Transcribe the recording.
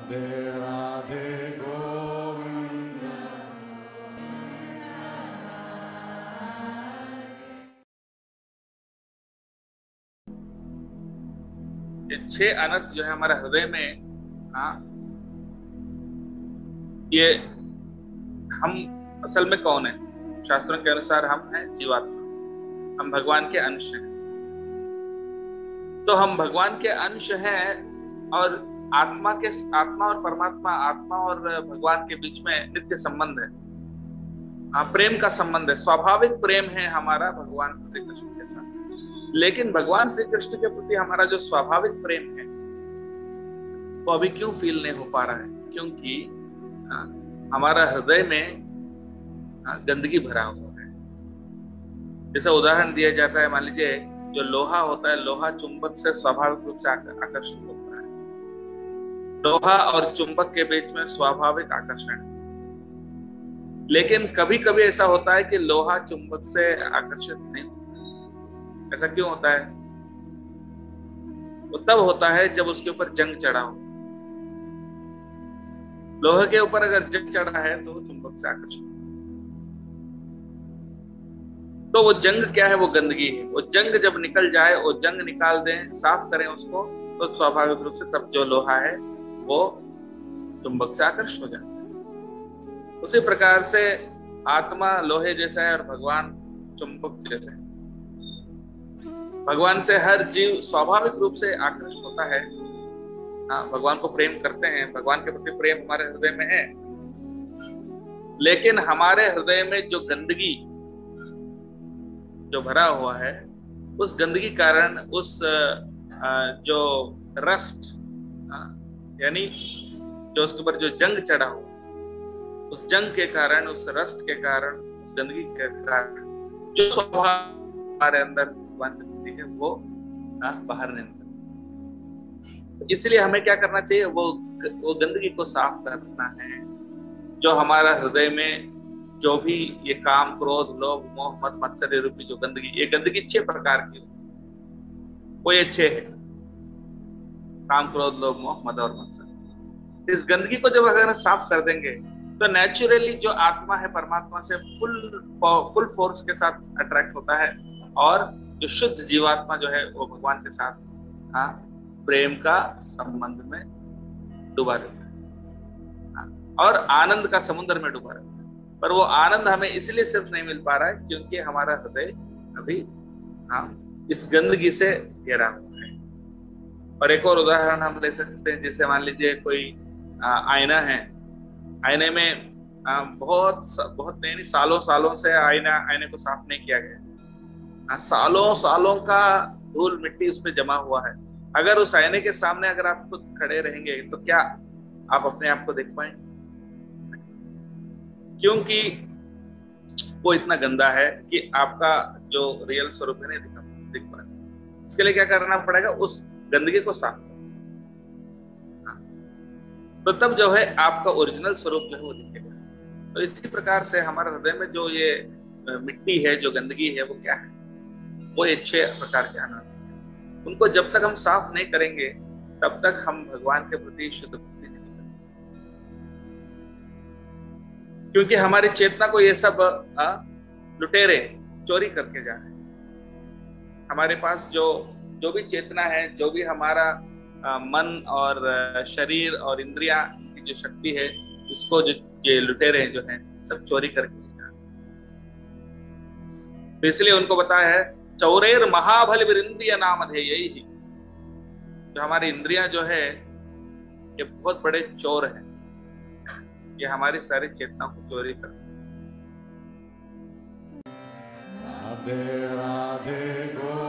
राधे गोविंद। ये 6 अनर्थ जो है हमारे हृदय में, हाँ, ये हम असल में कौन है? शास्त्रों के अनुसार हम हैं जीवात्मा, हम भगवान के अंश हैं। तो हम भगवान के अंश हैं और आत्मा और परमात्मा, आत्मा और भगवान के बीच में नित्य संबंध है। हाँ, प्रेम का संबंध है, स्वाभाविक प्रेम है हमारा भगवान श्री कृष्ण के साथ। लेकिन भगवान श्री कृष्ण के प्रति हमारा जो स्वाभाविक प्रेम है वो अभी क्यों फील नहीं हो पा रहा है? क्योंकि हमारा हृदय में गंदगी भरा हुआ है। जैसे उदाहरण दिया जाता है, मान लीजिए जो लोहा होता है, लोहा चुंबक से स्वाभाविक रूप से आकर्षित होता है। लोहा और चुंबक के बीच में स्वाभाविक आकर्षण है। लेकिन कभी कभी ऐसा होता है कि लोहा चुंबक से आकर्षित नहीं होता। ऐसा क्यों होता है? वो तब होता है जब उसके ऊपर जंग चढ़ा हो। लोहे के ऊपर अगर जंग चढ़ा है तो वो चुंबक से आकर्षित। तो वो जंग क्या है? वो गंदगी है। वो जंग जब निकल जाए, वो जंग निकाल दें, साफ करें उसको, तो स्वाभाविक रूप से तब जो लोहा है वो चुंबक से आकर्षित हो जाता है। उसी प्रकार से आत्मा लोहे जैसा है और भगवान चुंबक जैसा है। भगवान से हर जीव स्वाभाविक रूप से आकर्षित होता है। हाँ, भगवान को प्रेम करते हैं, भगवान के प्रति प्रेम हमारे हृदय में है। लेकिन हमारे हृदय में जो गंदगी जो भरा हुआ है, उस गंदगी कारण, उस जो रस्ट, यानी जो उसके ऊपर जो जंग चढ़ा हुआ, उस जंग के कारण, उस रस्ट के कारण, उस गंदगी के कारण जो स्वभाव हमारे अंदर है वो बाहर नहीं निकलता। इसलिए हमें क्या करना चाहिए? वो गंदगी को साफ करना है। जो हमारा हृदय में जो भी ये काम, क्रोध, लोभ, मोह, मद, मत्सर्य रूपी जो गंदगी, ये गंदगी 6 प्रकार की, वो ये 6 है: काम, क्रोध, लोभ, मोह, मद और मत्सर्य। इस गंदगी को जब अगर साफ कर देंगे तो नेचुरली जो आत्मा है परमात्मा से फुल फोर्स के साथ अट्रैक्ट होता है, और जो शुद्ध जीवात्मा जो है वो भगवान के साथ प्रेम का संबंध में डूबा रहता है और आनंद का समुद्र में डूबा रहता है। पर वो आनंद हमें इसलिए सिर्फ नहीं मिल पा रहा है क्योंकि हमारा हृदय अभी इस गंदगी से घिरा हुआ है। और एक और उदाहरण हम ले सकते हैं, जैसे मान लीजिए कोई आईना है। आईने में बहुत नहीं, सालों से आईने को साफ नहीं किया गया। सालों का धूल मिट्टी उस पर जमा हुआ है। अगर उस आईने के सामने अगर आप खुद खड़े रहेंगे तो क्या आप अपने आप को देख पाएंगे? क्योंकि वो इतना गंदा है कि आपका जो रियल स्वरूप है नहीं दिख पा रहा। इसके लिए क्या करना पड़ेगा? उस गंदगी को साफ करना। तो तब जो है आपका ओरिजिनल स्वरूप जो है वो दिखेगा। तो इसी प्रकार से हमारे हृदय में जो ये मिट्टी है, जो गंदगी है, वो क्या है? वो ये 6 प्रकार के अनाथ। उनको जब तक हम साफ नहीं करेंगे तब तक हम भगवान के प्रति शुद्ध भक्ति नहीं करेंगे। क्योंकि हमारी चेतना को ये सब लुटेरे चोरी करके जा रहे हैं। हमारे पास जो भी चेतना है, जो भी हमारा मन और शरीर और इंद्रिया की जो शक्ति है, इसको जो ये लुटेरे जो है सब चोरी करके जा रहे हैं। तो इसलिए उनको बताया है, चौरेर महाबल विरिंद्रिय नामधेय। ही जो हमारी इंद्रियां जो है ये बहुत बड़े चोर हैं। ये हमारी सारी चेतना को चोरी करते हैं। राधे राधे गो